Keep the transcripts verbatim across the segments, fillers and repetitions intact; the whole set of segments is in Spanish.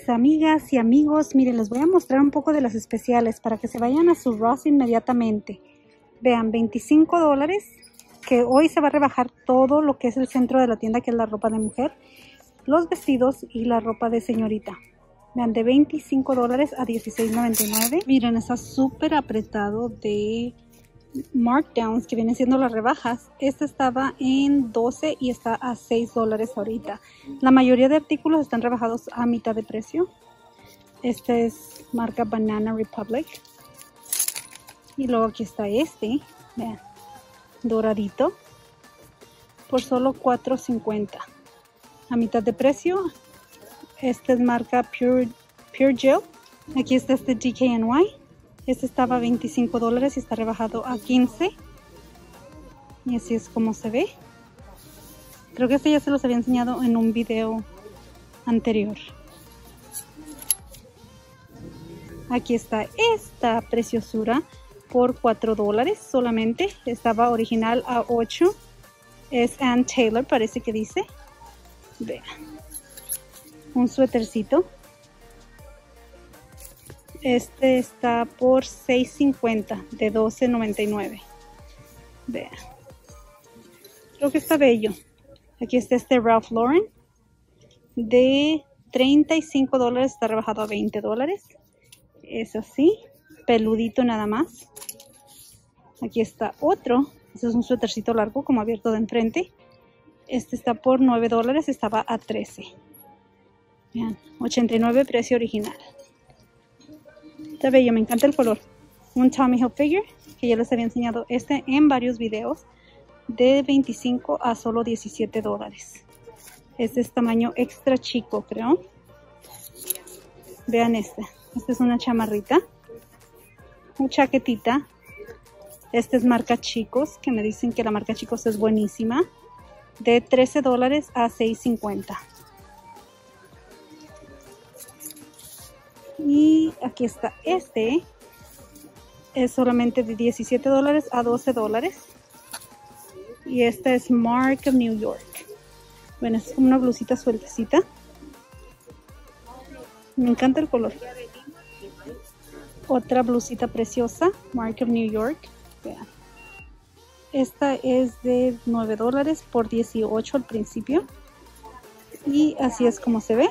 Mis amigas y amigos, miren, les voy a mostrar un poco de las especiales para que se vayan a su Ross inmediatamente. Vean, veinticinco dólares, que hoy se va a rebajar todo lo que es el centro de la tienda, que es la ropa de mujer, los vestidos y la ropa de señorita. Vean, de veinticinco dólares a dieciséis noventa y nueve. Miren, está súper apretado de markdowns, que vienen siendo las rebajas. Este estaba en doce y está a seis dólares ahorita. La mayoría de artículos están rebajados a mitad de precio. Este es marca Banana Republic. Y luego aquí está este, vean, doradito, por solo cuatro cincuenta. A mitad de precio. Este es marca Pure, Pure Gel. Aquí está este D K N Y. Este estaba a veinticinco dólares y está rebajado a quince. Y así es como se ve. Creo que este ya se los había enseñado en un video anterior. Aquí está esta preciosura por cuatro dólares solamente. Estaba original a ocho. Es Ann Taylor, parece que dice. Vean. Un suétercito. Este está por seis cincuenta de doce noventa y nueve. Vean. Creo que está bello. Aquí está este Ralph Lauren. De treinta y cinco dólares está rebajado a veinte dólares. Es así. Peludito nada más. Aquí está otro. Este es un suétercito largo como abierto de enfrente. Este está por nueve dólares. Estaba a trece. Vean. ochenta y nueve precio original. Está bello, me encanta el color. Un Tommy Hilfiger, que ya les había enseñado este en varios videos, de veinticinco a solo diecisiete dólares. Este es tamaño extra chico, creo. Vean este. Esta es una chamarrita. Una chaquetita. Este es marca Chicos, que me dicen que la marca Chicos es buenísima. De trece dólares a seis cincuenta. Y aquí está este. Es solamente de diecisiete dólares a doce dólares. Y esta es Mark of New York. Bueno, es como una blusita sueltecita. Me encanta el color. Otra blusita preciosa. Mark of New York. Vean. Esta es de nueve dólares por dieciocho al principio. Y así es como se ve.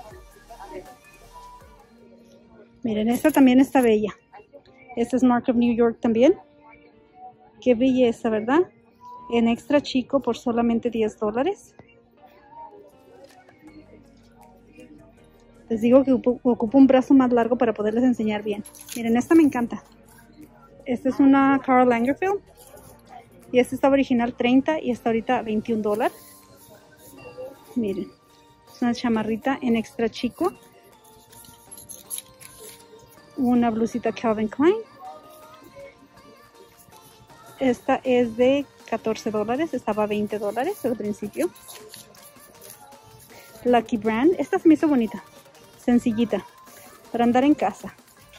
Miren, esta también está bella. Esta es Mark of New York también. Qué belleza, ¿verdad? En extra chico por solamente diez dólares. Les digo que ocupo un brazo más largo para poderles enseñar bien. Miren, esta me encanta. Esta es una Karl Lagerfeld. Y esta estaba original treinta y está ahorita veintiún dólares. Miren, es una chamarrita en extra chico. Una blusita Calvin Klein. Esta es de catorce dólares. Estaba a veinte dólares al principio. Lucky Brand. Esta se me hizo bonita. Sencillita. Para andar en casa.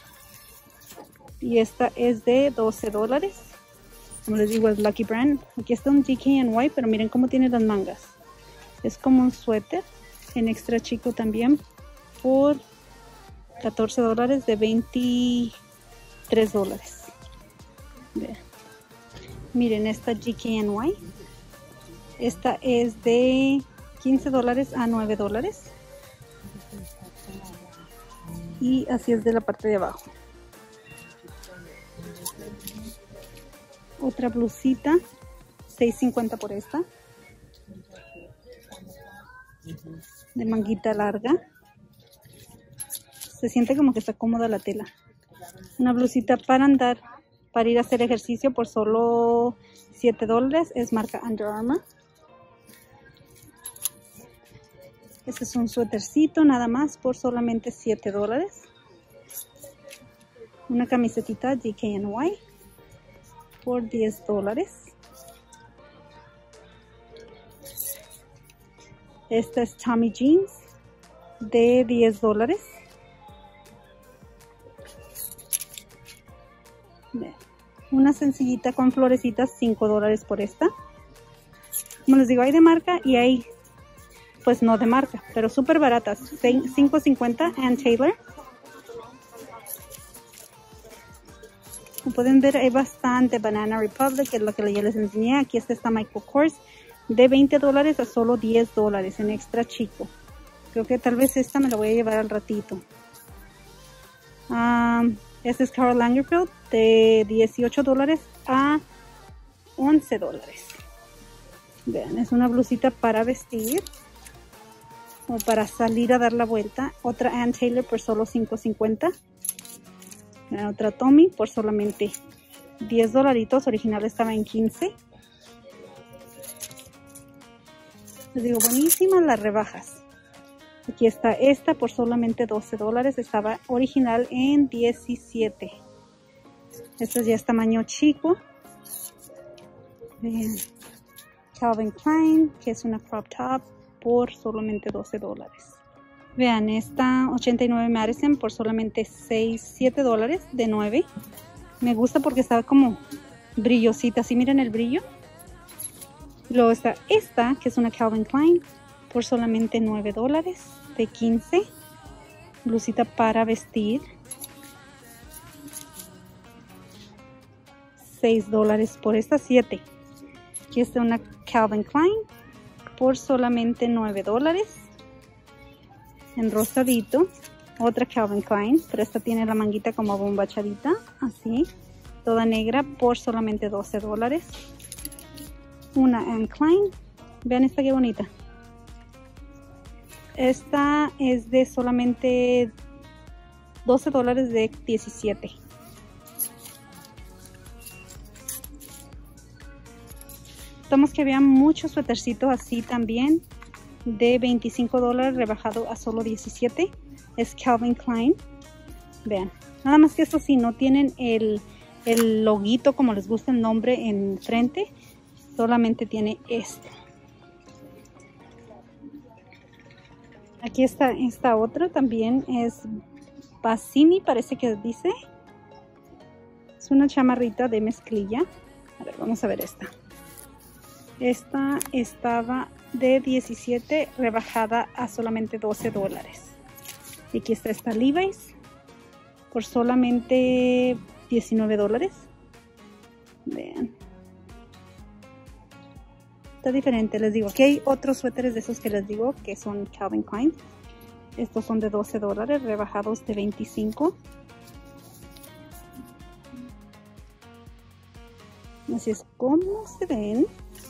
Y esta es de doce dólares. Como les digo, es Lucky Brand. Aquí está un D K N Y, pero miren cómo tiene las mangas. Es como un suéter. En extra chico también. Por catorce dólares de veintitrés dólares. Vean. Miren esta G K N Y. Esta es de quince dólares a nueve dólares. Y así es de la parte de abajo. Otra blusita. seis cincuenta por esta. De manguita larga. Se siente como que está cómoda la tela. Una blusita para andar, para ir a hacer ejercicio por solo siete dólares. Es marca Under Armour. Este es un suétercito nada más por solamente siete dólares. Una camisetita D K N Y por diez dólares. Esta es Tommy Jeans de diez dólares. Una sencillita con florecitas, cinco dólares por esta. Como les digo, hay de marca y hay pues no de marca, pero súper baratas. cinco cincuenta Ann Taylor. Como pueden ver, hay bastante. Banana Republic, que es lo que ya les enseñé. Aquí está esta Michael Kors de veinte dólares a solo diez dólares en extra chico. Creo que tal vez esta me la voy a llevar al ratito. Um, este es Karl Lagerfeld de dieciocho dólares a once dólares. Vean, es una blusita para vestir o para salir a dar la vuelta. Otra Ann Taylor por solo cinco cincuenta. La otra Tommy por solamente diez dolaritos. Original estaba en quince. Les digo, buenísimas las rebajas. Aquí está esta por solamente doce dólares. Estaba original en diecisiete. Esta ya es tamaño chico. Vean. Calvin Klein, que es una crop top por solamente doce dólares. Vean, esta ochenta y nueve Madison por solamente seis, siete dólares de nueve. Me gusta porque está como brillosita. ¿Sí miren el brillo? Luego está esta, que es una Calvin Klein, por solamente nueve dólares de quince. Blusita para vestir. seis dólares por esta, siete. Aquí está una Calvin Klein por solamente nueve dólares. En rosadito. Otra Calvin Klein, pero esta tiene la manguita como bombachadita. Así. Toda negra por solamente doce dólares. Una Anne Klein. Vean esta que bonita. Esta es de solamente doce dólares de diecisiete. Notamos que había muchos suétercitos así también de veinticinco dólares rebajado a solo diecisiete. Es Calvin Klein. Vean, nada más que estos sí no tienen el, el loguito como les gusta el nombre en frente. Solamente tiene este. Aquí está esta otra también es Bassini, parece que dice. Es una chamarrita de mezclilla. A ver, vamos a ver esta. Esta estaba de diecisiete, rebajada a solamente doce dólares. Y aquí está esta Levi's por solamente diecinueve dólares. Vean. Está diferente, les digo. Aquí hay otros suéteres de esos que les digo que son Calvin Klein. Estos son de doce dólares, rebajados de veinticinco. Así es como se ven.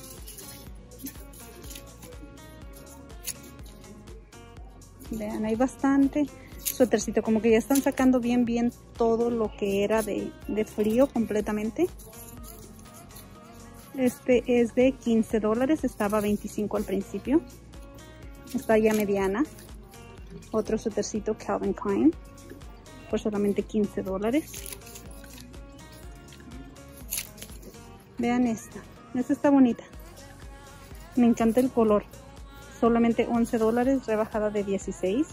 Vean, hay bastante suétercito, como que ya están sacando bien bien todo lo que era de, de frío completamente. Este es de quince dólares, estaba veinticinco al principio. Está ya mediana. Otro suétercito Calvin Klein por solamente quince dólares. Vean esta, esta está bonita. Me encanta el color. Solamente once dólares, rebajada de dieciséis.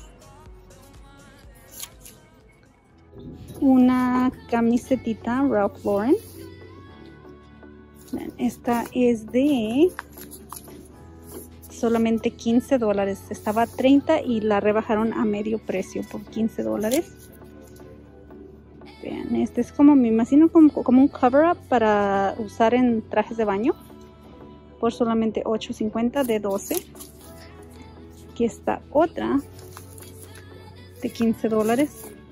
Una camisetita Ralph Lauren. Esta es de solamente quince dólares. Estaba a treinta y la rebajaron a medio precio por quince dólares. Vean, este es como, me imagino como, como un cover up para usar en trajes de baño. Por solamente ocho cincuenta de doce. Aquí está otra de quince dólares.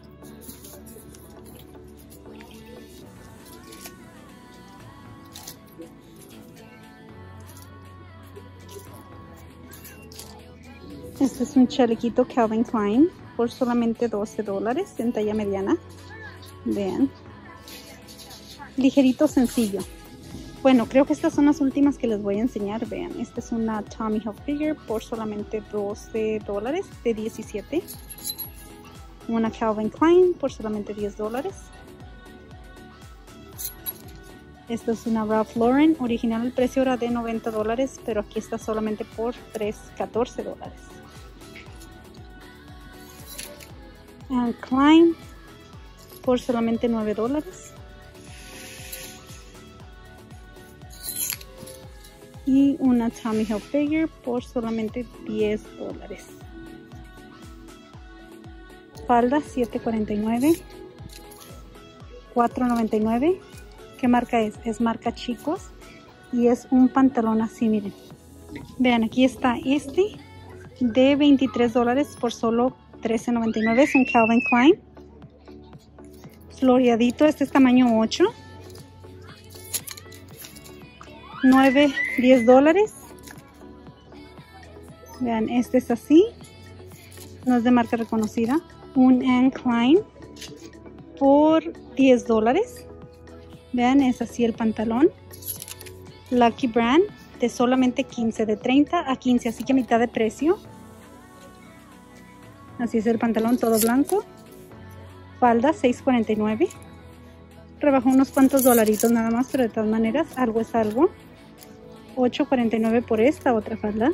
Este es un chalequito Calvin Klein por solamente doce dólares en talla mediana. Vean. Ligerito, sencillo. Bueno, creo que estas son las últimas que les voy a enseñar. Vean, esta es una Tommy Hilfiger por solamente doce dólares de diecisiete. Una Calvin Klein por solamente diez dólares. Esta es una Ralph Lauren. Original el precio era de noventa dólares, pero aquí está solamente por catorce dólares. Anne Klein por solamente nueve dólares. Y una Tommy Hilfiger por solamente diez dólares. Falda siete cuarenta y nueve. cuatro noventa y nueve. ¿Qué marca es? Es marca Chicos. Y es un pantalón así, miren. Vean, aquí está este de veintitrés dólares por solo trece noventa y nueve. Es un Calvin Klein. Floreadito, este es tamaño ocho. nueve, diez dólares. Vean, este es así. No es de marca reconocida. Un Anne Klein por diez dólares. Vean, es así el pantalón. Lucky Brand de solamente quince, de treinta a quince, así que a mitad de precio. Así es el pantalón, todo blanco. Falda seis cuarenta y nueve. Rebajó unos cuantos dolaritos nada más, pero de todas maneras algo es algo. ocho cuarenta y nueve por esta otra falda.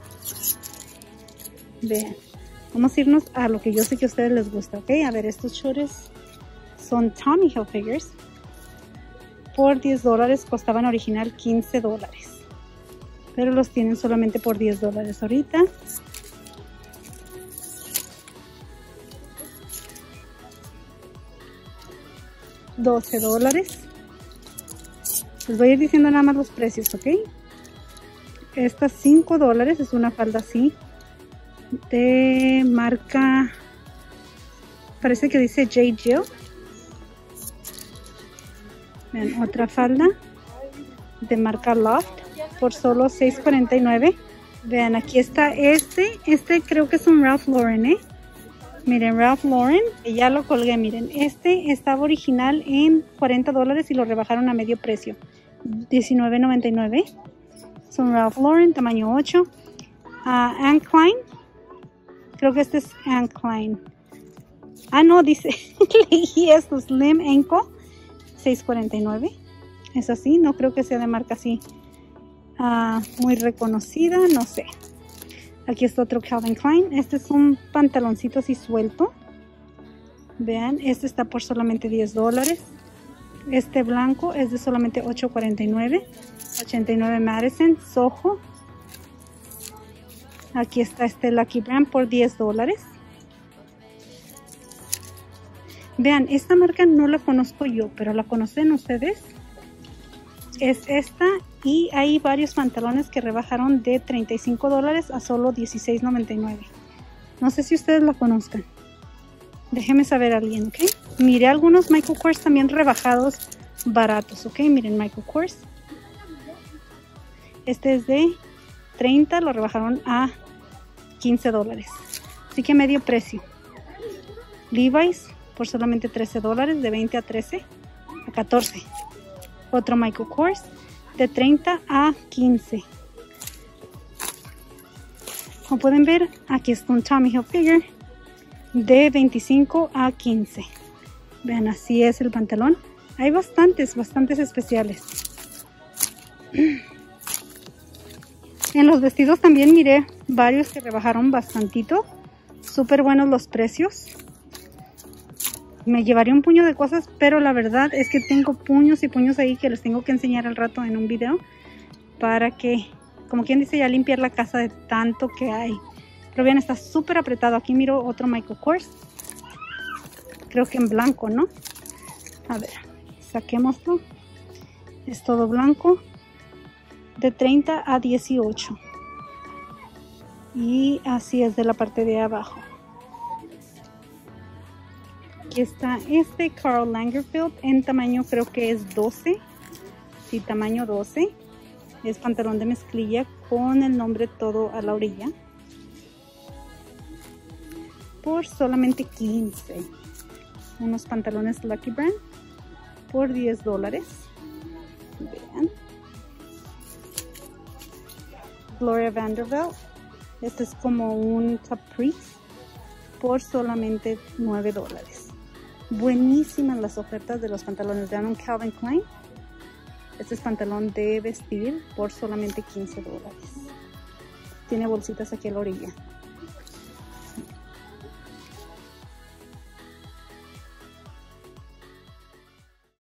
Vean, vamos a irnos a lo que yo sé que a ustedes les gusta, ¿ok? A ver, estos shorts son Tommy Hilfigers. Por diez dólares, costaban original quince dólares. Pero los tienen solamente por diez dólares ahorita. doce dólares. Les voy a ir diciendo nada más los precios, ¿ok? Esta cinco dólares, es una falda así. De marca, parece que dice J. Jill. Vean, otra falda de marca Loft por solo seis cuarenta y nueve. Vean, aquí está este. Este creo que es un Ralph Lauren, ¿eh? Miren, Ralph Lauren, ya lo colgué, miren. Este estaba original en cuarenta dólares y lo rebajaron a medio precio. diecinueve noventa y nueve. Es un Ralph Lauren, tamaño ocho. Uh, Anne Klein. Creo que este es Anne Klein. Ah, no, dice, leí esto, Slim Ankle, seis cuarenta y nueve. Es así, no creo que sea de marca así uh, muy reconocida, no sé. Aquí está otro Calvin Klein. Este es un pantaloncito así suelto. Vean, este está por solamente diez dólares. Este blanco es de solamente ocho cuarenta y nueve. ochenta y nueve Madison, Soho. Aquí está este Lucky Brand por diez dólares. Vean, esta marca no la conozco yo, pero la conocen ustedes. Es esta, y hay varios pantalones que rebajaron de treinta y cinco dólares a solo dieciséis noventa y nueve. No sé si ustedes la conozcan. Déjenme saber a alguien, ¿ok? Miré algunos Michael Kors también rebajados baratos, ¿ok? Miren, Michael Kors. Este es de treinta, lo rebajaron a quince dólares. Así que medio precio. Levi's por solamente trece dólares, de veinte a trece, a catorce. Otro Michael Kors de treinta a quince. Como pueden ver, aquí está un Tommy Hilfiger de veinticinco a quince. Vean, así es el pantalón. Hay bastantes, bastantes especiales. En los vestidos también miré varios que rebajaron bastantito. Súper buenos los precios. Me llevaría un puño de cosas, pero la verdad es que tengo puños y puños ahí que les tengo que enseñar al rato en un video. Para que, como quien dice, ya limpiar la casa de tanto que hay. Pero vean, está súper apretado. Aquí miro otro Michael Kors. Creo que en blanco, ¿no? A ver, saquémoslo. Es todo blanco. De treinta a dieciocho. Y así es de la parte de abajo. Aquí está este Karl Lagerfeld en tamaño, creo que es doce. Sí, tamaño doce. Es pantalón de mezclilla con el nombre todo a la orilla. Por solamente quince. Unos pantalones Lucky Brand por diez dólares. Vean. Gloria Vanderbilt. Este es como un Caprice por solamente nueve dólares. Buenísimas las ofertas de los pantalones. Vean, un Calvin Klein. Este es pantalón de vestir por solamente quince dólares. Tiene bolsitas aquí a la orilla.